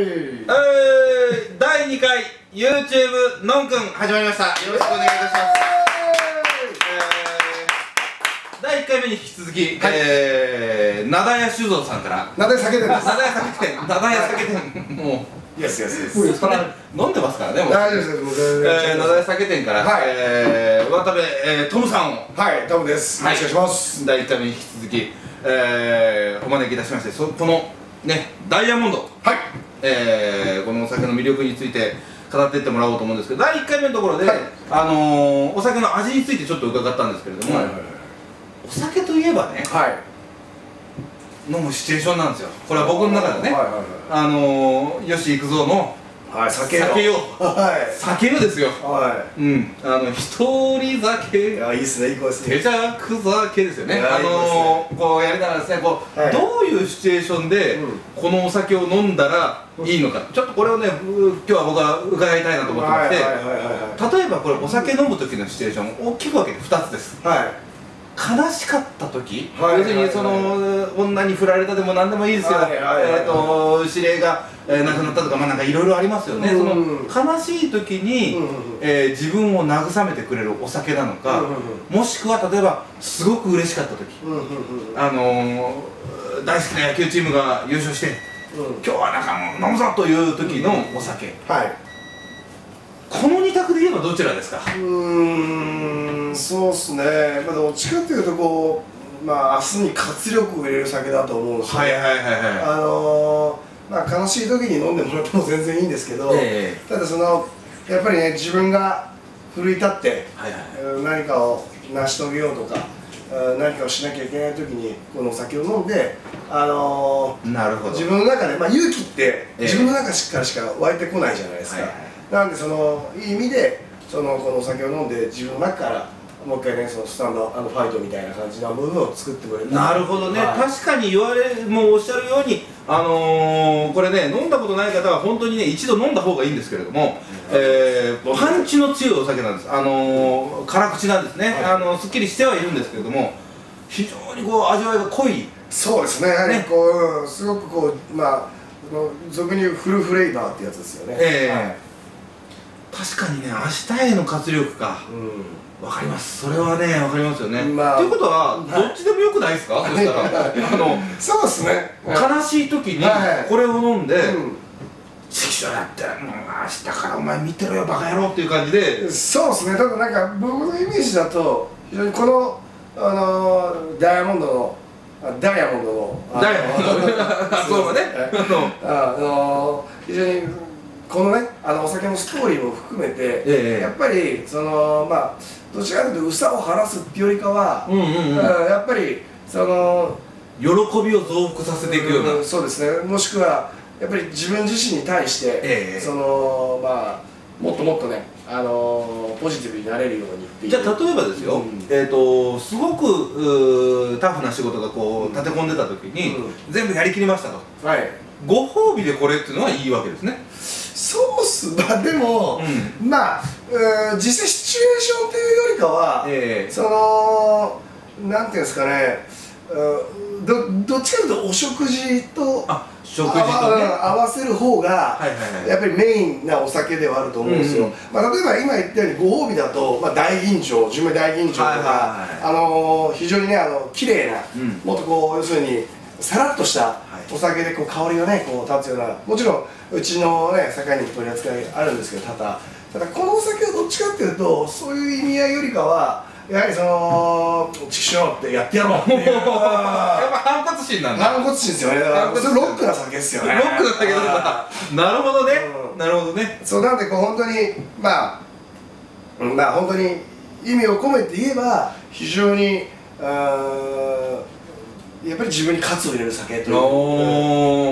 第2回 YouTube のんくん始まりました。よろしくお願いいたします。第1回目に引き続き、なだや酒造さんからなだや酒店です。 なだや酒店、なだや酒店、もうイエスイエスイエス。 飲んでますからね、もう。 大丈夫です。もう全然。 なだや酒店から渡部トムさんを、 はい、トムです。よろしくお願いします。 第1回目に引き続きお招きいたしまして、このねダイヤモンド、はい、このお酒の魅力について語っていってもらおうと思うんですけど、第1回目のところで、お酒の味についてちょっと伺ったんですけれども、お酒といえばね、飲むシチュエーションなんですよ。これは僕の中でね、吉幾三の酒よ酒よですよ。うん、一人酒、 いや、いいっすね、いい声ですね。 手酌酒ですよね。こうやりながらですね、こうどういうシチュエーションでこのお酒を飲んだらいいのか、ちょっとこれをね今日は僕は伺いたいなと思ってまして、例えばこれお酒飲む時のシチュエーション大きく分けて2つです。悲しかった時、要するにその女に振られたでも何でもいいですよ、指令が亡くなったとか、まあなんかいろいろありますよね。その悲しい時に自分を慰めてくれるお酒なのか、もしくは例えばすごく嬉しかった時、大好きな野球チームが優勝して今日はなんかもう飲むぞという時のお酒、この2択で言えばどちらですか？ そうっすね、まあどっちかっていうとこう、まあ明日に活力を入れる酒だと思うんですよ。まあ悲しい時に飲んでもらっても全然いいんですけど、ただそのやっぱりね、自分が奮い立って何かを成し遂げようとか何かをしなきゃいけない時にこのお酒を飲んで、自分の中で、まあ勇気って自分の中からしか湧いてこないじゃないですか。なんでそのいい意味でこのお酒を飲んで自分の中からもう一回ね、そのスタンドファイトみたいな感じの部分を作ってくれる。 なるほどね、確かにもうおっしゃるようにこれね、飲んだことない方は本当にね一度飲んだ方がいいんですけれども、パンチの強いお酒なんです。辛口なんですね。すっきりしてはいるんですけれども、非常にこう味わいが濃い。 そうですね、やはりこうすごくこう、まあ俗に言うフルフレーバーってやつですよね。 確かにね、明日への活力か、わかります。それはね、わかりますよね。ということは、どっちでもよくないですか？そしたらそうですね、 悲しい時にこれを飲んで「チキショーやってもう明日からお前見てろよバカ野郎」っていう感じで。そうですね、ただなんか僕のイメージだと非常にこのダイヤモンドのそうだね、 非常にこのね、お酒のストーリーも含めて、やっぱりそのまあどちらかというと憂さを晴らすっていうよりかは、やっぱりその喜びを増幅させていくような、 そうですね、もしくはやっぱり自分自身に対して、そのまあもっともっとね、ポジティブになれるようにっていう。 じゃあ例えばですよ、すごくタフな仕事がこう立て込んでた時に全部やりきりましたと、ご褒美でこれっていうのはいいわけですね。 そうっす。まあでも、まあ実際シチュエーションというよりかは、そのなんていうんですかね、どっちかというとお食事と合わせる方がやっぱりメインなお酒ではあると思うんですよ。まあ例えば今言ったようにご褒美だと、まあ大吟醸、純米大吟醸とか非常にね綺麗な、もっとこう要するにさらっとしたお酒でこう香りがねこう立つような、もちろんうちのね酒にも取り扱いあるんですけど、ただこのお酒はどっちかっていうとそういう意味合いよりかはやはりその「チキショーってやってやろう」っていうやっぱ反発心なんだ。 反骨心ですよね。だからそれロックな酒ですよね。 ロックな酒なんだ。なるほどね、なるほどね。 そうなんでこう本当にまあ本当に意味を込めて言えば非常にやっぱり自分に喝を入れる酒という。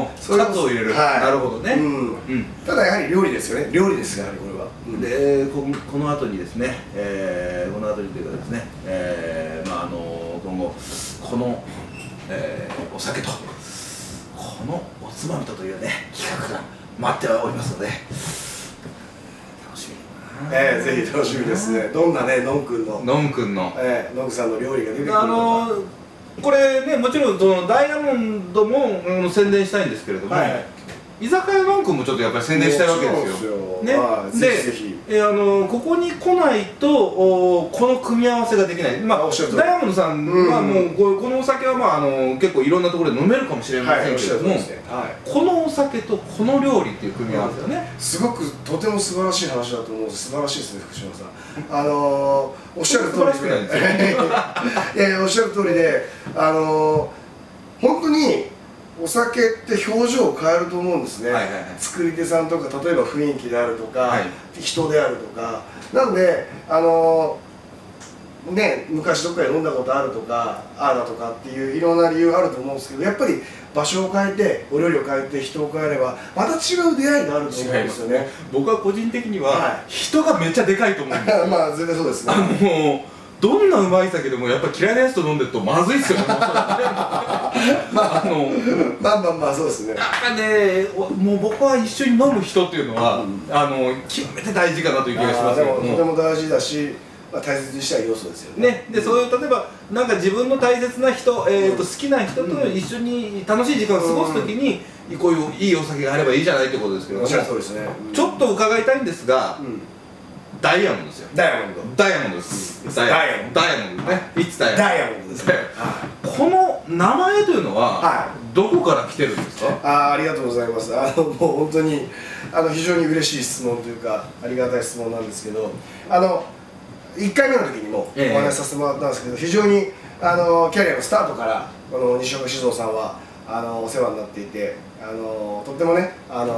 喝を入れる。なるほどね。 ただやはり料理ですよね。料理ですやはりこれは。 でこの後にですね、この後にというかですね、まあ今後このお酒とこのおつまみとというね企画が待っておりますので、楽しみ。 ぜひ楽しみですね。どんなねのんくんさんの料理が出てくるのか。 これね、もちろんそのダイヤモンドも宣伝したいんですけれども、 居酒屋文句もちょっとやっぱり宣伝したいわけですよ。ね、で、ここに来ないとこの組み合わせができない。まあダイヤモンドさんはもうこのお酒はまあ結構いろんなところで飲めるかもしれませんけれども、このお酒とこの料理っていう組み合わせはね、 すごくとても素晴らしい話だと思う。素晴らしいですね、福島さん。おっしゃる通りで、いやいやおっしゃる通りで、本当にお酒って表情を変えると思うんですね。作り手さんとか、例えば雰囲気であるとか、人であるとか。なんでね、昔どっかで飲んだことあるとかああだとかっていういろんな理由あると思うんですけど、やっぱり場所を変えてお料理を変えて人を変えればまた違う出会いがあると思うんですよね。 僕は個人的には人がめっちゃでかいと思うんですよ。 まあ全然そうですね。 どんなうまい酒でもやっぱ嫌いなやつと飲んでるとまずいっすよね。まあそうですね。 やっぱね、もう僕は一緒に飲む人っていうのは極めて大事かなという気がしますけども。 とても大事だし、大切にしたい要素ですよね。 で、そういう例えばなんか自分の大切な人、好きな人と一緒に楽しい時間を過ごすときにこういういいお酒があればいいじゃないってことですけども、ちょっと伺いたいんですが、ダイヤモンドですよ。 ダイヤモンド。 ダイヤモンドです。ダイヤモンドね。いつダイヤモンドですね。この名前というのはどこから来てるんですか？ ありがとうございます。もう本当に非常に嬉しい質問というかありがたい質問なんですけど、1回目の時にもお話しさせてもらったんですけど、非常にキャリアのスタートからこの西岡酒造さんはお世話になっていて、とってもね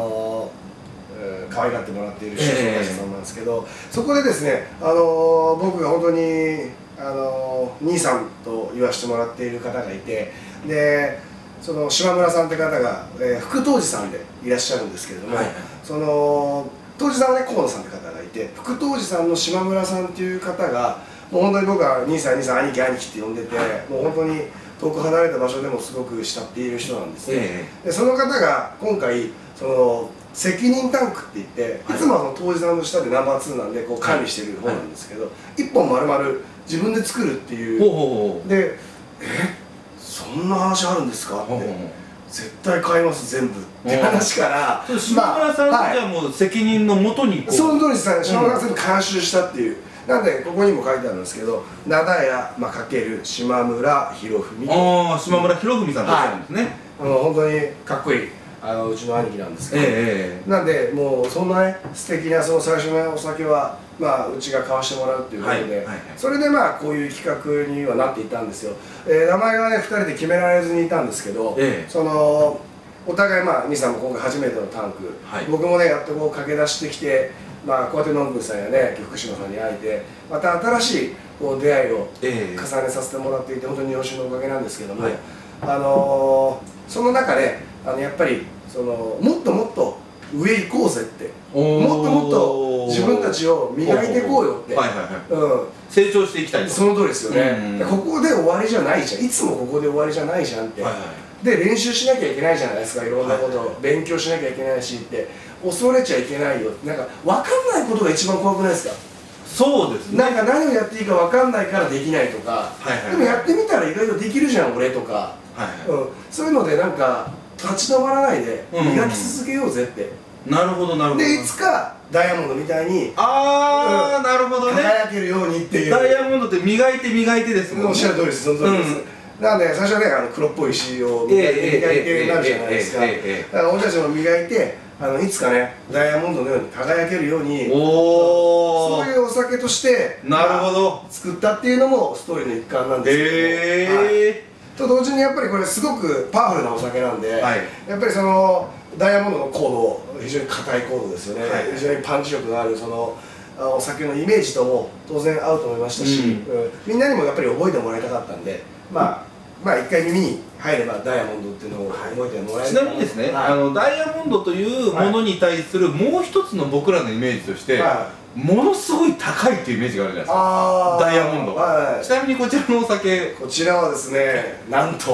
可愛がってもらっている酒造会社さんなんですけど、そこでですね僕が本当に兄さんと言わせてもらっている方がいて、でその島村さんって方が、副杜氏さんでいらっしゃるんですけれども、その杜氏さんはね河野さんって方がいて、副杜氏さんの島村さんっていう方がもう本当に僕は兄さん兄貴って呼んでて、もう本当に遠く離れた場所でもすごく慕っている人なんですね。でその方が今回その責任タンクって言って、いつも杜氏さんの下でナンバー2なんでこう管理してる方なんですけど、1本丸々自分で作るっていうで、そんな話あるんですかって、絶対買います全部って話から、 島村さんじゃもう責任のもとにその通りです。島村さん全部監修したっていう。なんでここにも書いてあるんですけど、灘屋×島村博文。 島村博文さんとおっしゃるんですね。 本当にかっこいいうちの兄貴なんですけど、なんでもうそんなね素敵なその最初のお酒はうちが買わしてもらうっていうことで、それでこういう企画にはなっていたんですよ。名前はね2人で決められずにいたんですけど、そのお互い兄さんも今回初めてのタンク、僕もねやっとこう駆け出してきて、こうやってのんぶんさんやね福島さんに会えて、また新しいこう出会いを重ねさせてもらっていて、本当に日本酒のおかげなんですけども、その中でやっぱりもっともっと上行こうぜって、もっともっと自分たちを磨いていこうよって、 成長していきたい。 その通りですよね。ここで終わりじゃないじゃん、いつもここで終わりじゃないじゃんって、で練習しなきゃいけないじゃないですか、いろんなことを勉強しなきゃいけないしって、恐れちゃいけないよ、なんか分かんないことが一番怖くないですか？ そうですね。 なんか何をやっていいか分かんないからできないとか、でもやってみたら意外とできるじゃん俺とか、そういうのでなんか立ち止まらないで磨き続けようぜって。 なるほどなるほど。 でいつかダイヤモンドみたいになるほどね、 輝けるようにっていう。 ダイヤモンドって磨いてですもんね。 おっしゃる通りです、その通りです。なんで最初はね黒っぽい石を磨いてなるじゃないですか。だから俺たちも磨いていつかねダイヤモンドのように輝けるように、そういうお酒として作ったっていうのもストーリーの一環なんですけど、と同時にやっぱりこれすごくパワフルなお酒なんで、やっぱりそのダイヤモンドのコード、非常に硬いコードですよね。非常にパンチ力のあるそのお酒のイメージとも当然合うと思いましたし、みんなにもやっぱり覚えてもらいたかったんで、一回耳に入ればダイヤモンドっていうのを覚えてもらえる。 ちなみにですね、ダイヤモンドというものに対するもう一つの僕らのイメージとして、ものすごい高いっていうイメージがあるじゃないですか、ダイヤモンド。ちなみにこちらのお酒、 こちらはですね、なんと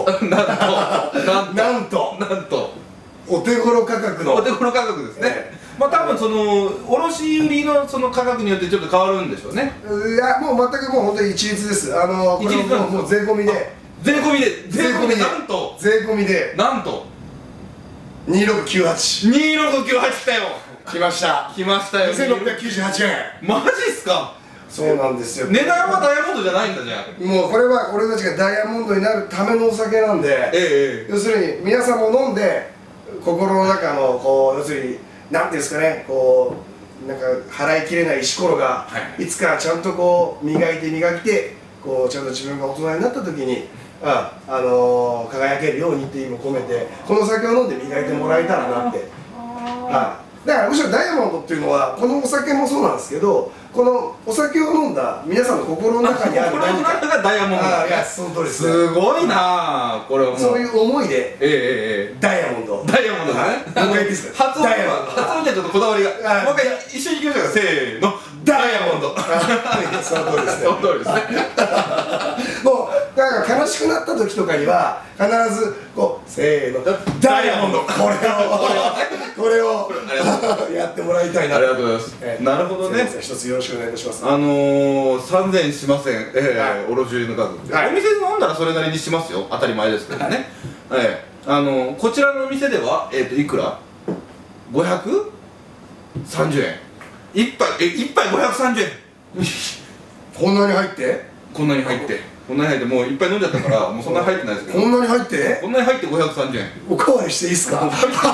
お手頃価格の、 お手頃価格ですね。多分その卸売のその価格によってちょっと変わるんでしょうね。 いやもう全くもう本当に一律です。これもう税込みで、 なんと税込みでなんと 2698。 2698来たよ。 来ました。 来ましたよ。 2698円。 マジっすか。 そうなんですよ。 値段はダイヤモンドじゃないんだじゃあ。 もうこれは俺たちがダイヤモンドになるためのお酒なんで、要するに皆さんも飲んで心の中のこう要するになんていうんですかね、こうなんか払いきれない石ころがいつかちゃんとこう磨いてこうちゃんと自分が大人になった時に輝けるようにっていうのを込めてこのお酒を飲んで磨いてもらえたらなって。だからむしろダイヤモンドっていうのはこのお酒もそうなんですけど、このお酒を飲んだ皆さんの心の中にある何かがダイヤモンド。 いやその通りです。 すごいなこれはもうそういう思いでダイヤモンド。 ダイヤモンドね。もう一回いいですか。発音にはちょっとこだわりが。もう一回一緒にいきましょうか。せーの。ダイヤモンド。 その通りですね。 その通りですね。 もうだから悲しくなった時とかには必ずこうせーのダイヤモンド、これをやってもらいたいな。 ありがとうございます。なるほどね。 一つよろしくお願いいたします。 3000円しません。おろし売りの額。お店で飲んだらそれなりにしますよ。当たり前ですけどね。こちらのお店ではいくら？530円。一杯530円。 こんなに入ってこんなに入ってもういっぱい飲んじゃったからもうそんなに入ってないですけど、 こんなに入って 530円。 おかわりしていいですか？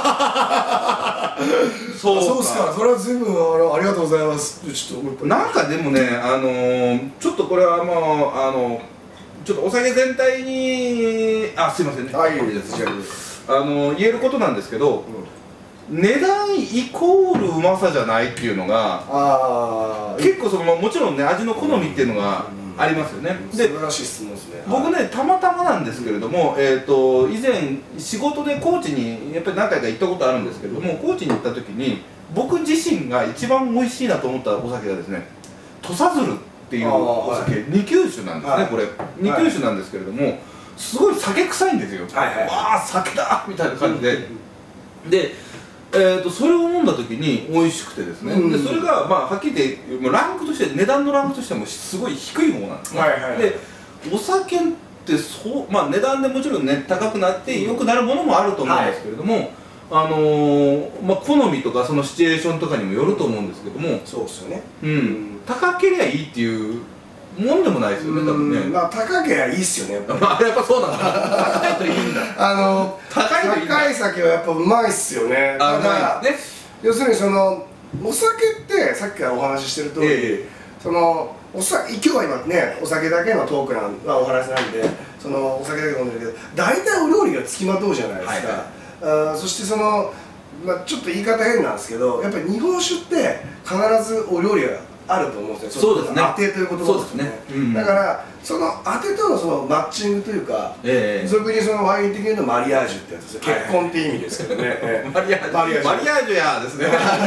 そうっすか。それは随分ありがとうございます。ちょっともう一杯なんかでもねちょっとこれはもうちょっとお酒全体にすいませんね。 はい、いいです。 言えることなんですけど、値段イコールうまさじゃないっていうのが結構もちろんね味の好みっていうのがありますよね。 素晴らしい質問ですね。 僕ねたまたまなんですけれども以前仕事で高知にやっぱり何回か行ったことあるんですけれども、高知に行った時に僕自身が一番美味しいなと思ったお酒がですね土佐鶴っていうお酒、2級酒なんですね。これ2級酒なんですけれどもすごい酒臭いんですよ。わあ酒だみたいな感じでそれを飲んだ時に美味しくてですね、でそれがはっきり言ってランクとして値段のランクとしてもすごい低い方なんですね。でお酒って値段でもちろんね高くなって良くなるものもあると思うんですけれども、好みとかそのシチュエーションとかにもよると思うんですけども、 そうですよね。 高けりゃいいっていうもんでもないですよね、多分ね。 高けりゃいいっすよね。 やっぱそうなんだ。高いといいんだ。 高い酒はやっぱうまいっすよね。ただ要するにお酒ってさっきからお話ししてる通り、今日は今ねお酒だけのトークお話なんでお酒だけ飲んでるけど大体お料理がつきまとうじゃないですか。そしてちょっと言い方変なんですけどやっぱり日本酒って必ずお料理があると思うんですよ。 そうですね。 当てという言葉ですね。だからその当てとのマッチングというか、俗にワイン的に言うとマリアージュってやつですよ。結婚って意味ですけどね。マリアージュやですね。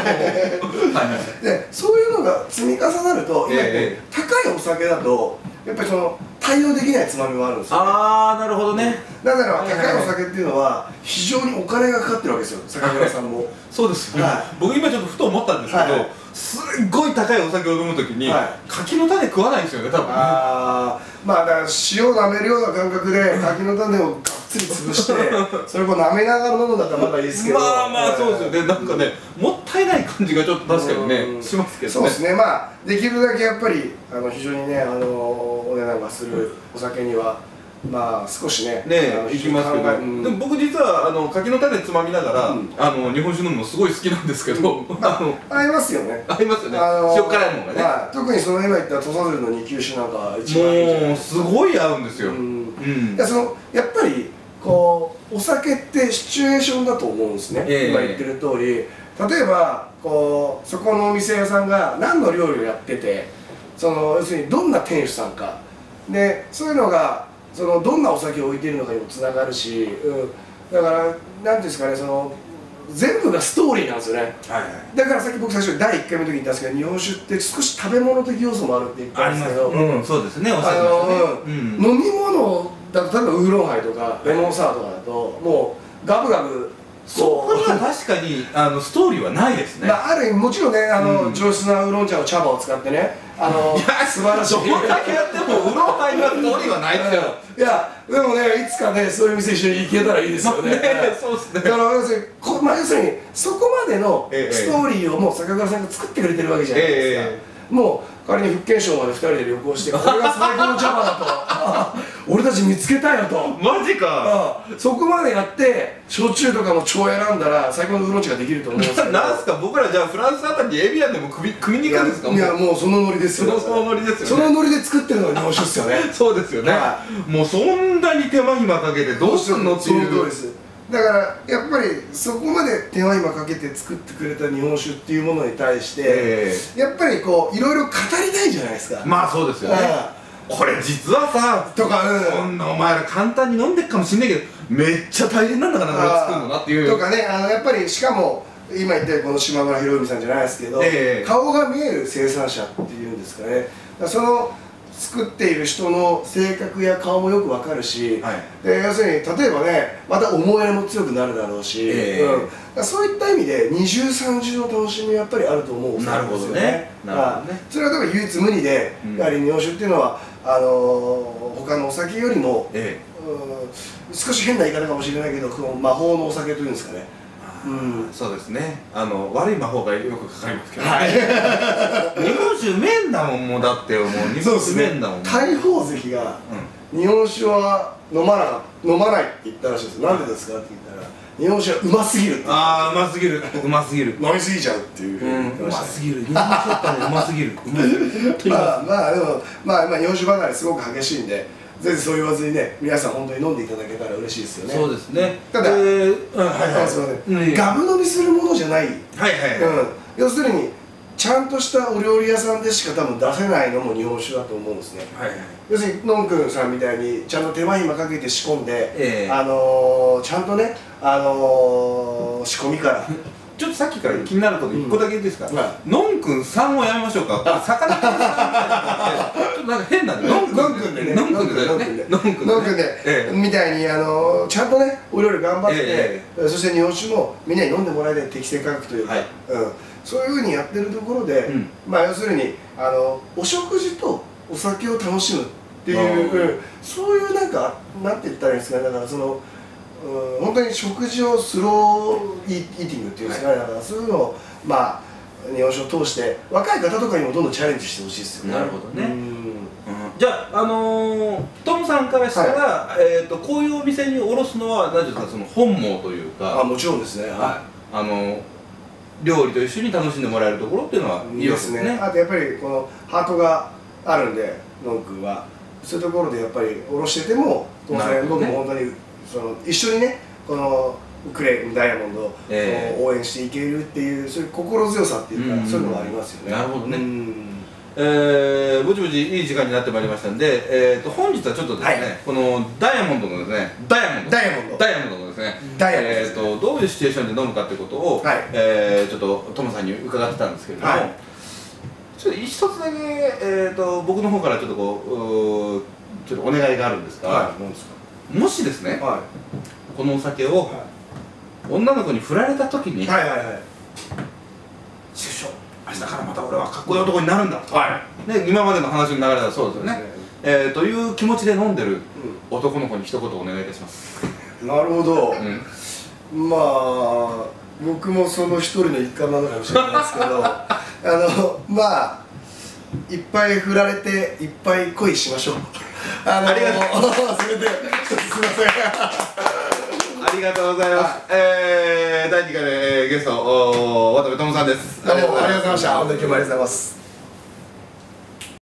でそういうのが積み重なると今高いお酒だとやっぱり対応できないつまみもあるんですよ。 なるほどね。 だから高いお酒っていうのは非常にお金がかかってるわけですよ、酒蔵さんも。 そうですよね。僕今ちょっとふと思ったんですけど、すっごい高いお酒を飲むときに柿の種食わないんですよね、多分。だから塩を舐めるような感覚で柿の種をがっつり潰してそれを舐めながら飲むんだったらまだいいですけど、 そうですよね。なんかねもったいない感じがちょっと確かにねしますけどね。 そうですね。できるだけやっぱり非常にねお値段がするお酒には少しねいきますけど、でも僕実は柿の種つまみながら日本酒飲むのすごい好きなんですけど、 合いますよね。 合いますよね。塩辛いものがね。 特に今言った土佐鶴の2級酒なんか一番いいじゃないですか。 もうすごい合うんですよ。 やっぱりお酒ってシチュエーションだと思うんですね。今言ってる通り、例えばそこのお店屋さんが何の料理をやってて要するにどんな店主さんかでそういうのがどんなお酒を置いているのかにもつながるし、だから何ていうんですかね全部がストーリーなんですよね。だからさっき僕最初第1回目の時に言ったんですけど日本酒って少し食べ物的要素もあるって言ったんですけど、 そうですね、おっしゃいましたね。 飲み物だと例えばウーロンハイとかレモンサワーとかだともうガブガブそこには確かにストーリーはないですね。 ある意味もちろんね上質なウーロン茶の茶葉を使ってね素晴らしい。 どんだけやってもうろは今通りはないですよ。 いやでもね、いつかねそういう店一緒に行けたらいいですよね。 そうですね。 だから要するにそこまでのストーリーをもう坂倉さんが作ってくれてるわけじゃないですか。もう仮に福建省まで2人で旅行して、これが最高の茶葉だと俺たち見つけたよと、 マジか。 そこまでやって焼酎とかも超選んだら最高のウーロン茶ができると思うんですけどなんすか、僕らじゃあフランスあたりにエビアンでも組みに行くんですか。 いやもうそのノリですよ。 そのノリですよね。 そのノリで作ってるのが日本酒ですよね。 そうですよね。もうそんなに手間暇かけてどうすんのっていう。 その通りです。だからやっぱりそこまで手間暇かけて作ってくれた日本酒っていうものに対して、やっぱりこういろいろ語りたいじゃないですか。 まあそうですよね。これ実はさとか、こんなお前ら簡単に飲んでっかもしんないけどめっちゃ大変なんだからこれ作るのなっていう。 とかね、やっぱりしかも今言ったようにこの島村博文さんじゃないですけど、顔が見える生産者っていうんですかね。その作っている人の性格や顔もよくわかるし、要するに例えばね、また思い入れも強くなるだろうし、そういった意味で二重三重の楽しみやっぱりあると思うんですよね。なるほどね。それは多分唯一無二で、やはり日本酒っていうのは他のお酒よりも、少し変な言い方かもしれないけど、魔法のお酒というんですかね。 そうですね。悪い魔法がよくかかりますけど。日本酒うめえんだもん、もうだってもう日本酒うめえんだもん。 大鵬関が日本酒は飲まないって言ったらしいです。なんでですかって言ったら、日本酒はうますぎるって。 ああ、うますぎる、うますぎる。 飲みすぎちゃうっていうふうに言ってました。 うますぎる。日本酒だったらうますぎる。 まあでも日本酒離れすごく激しいんで。ぜひそう言わずにね、皆さん本当に飲んでいただけたら嬉しいですよね。 そうですね。 ただ、すみません、ガブ飲みするものじゃない。要するにちゃんとしたお料理屋さんでしか多分出せないのも日本酒だと思うんですね。要するにのんくんさんみたいにちゃんと手間暇かけて仕込んで、ちゃんとね仕込みからちょっとさっきから気になること1個だけいいですか。のんくんさんをやめましょうか。魚さんみたいなちょっとなんか変なんで、のんくんでね、のんくんでみたいにちゃんとねお料理頑張って、そして日本酒もみんなに飲んでもらえる適正価格というか、そういうふうにやってるところで、要するにお食事とお酒を楽しむっていうそういうなんて言ったらいいんですかね。だから本当に食事をスローイーティングっていうんですかね。だからそういうのを日本酒を通して若い方とかにもどんどんチャレンジしてほしいですよね。なるほどね。じゃあトムさんからしたらこういうお店に卸すのは何ですか、その本望というか。 もちろんですね。 料理と一緒に楽しんでもらえるところっていうのはいいですね。 あとやっぱりこのハートがあるんで、のんくんはそういうところでやっぱり卸してても当然僕も本当に一緒にねこのクレイダイヤモンドを応援していけるっていうそういう心強さっていうかそういうのがありますよね。 なるほどね。ぼちぼちいい時間になってまいりましたんで、本日はちょっとですね、このダイヤモンドのですね、ダイヤモンドのですね、どういうシチュエーションで飲むかということをちょっとトムさんに伺ってたんですけれども、ちょっと一つだけ僕の方からちょっとちょっとお願いがあるんですが、もしですね、このお酒を女の子に振られた時に師匠、明日からまた俺はかっこいい男になるんだ、今までの話の流れだそうですよね、という気持ちで飲んでる男の子に一言お願いいたします。 なるほど。まあ僕もその一人の一環なのかもしれないですけどいっぱい振られていっぱい恋しましょう。それで、すみません。 ありがとうございます。第2回でゲスト渡部トムさんです。 どうもありがとうございました。本当に今日もありがとうございます。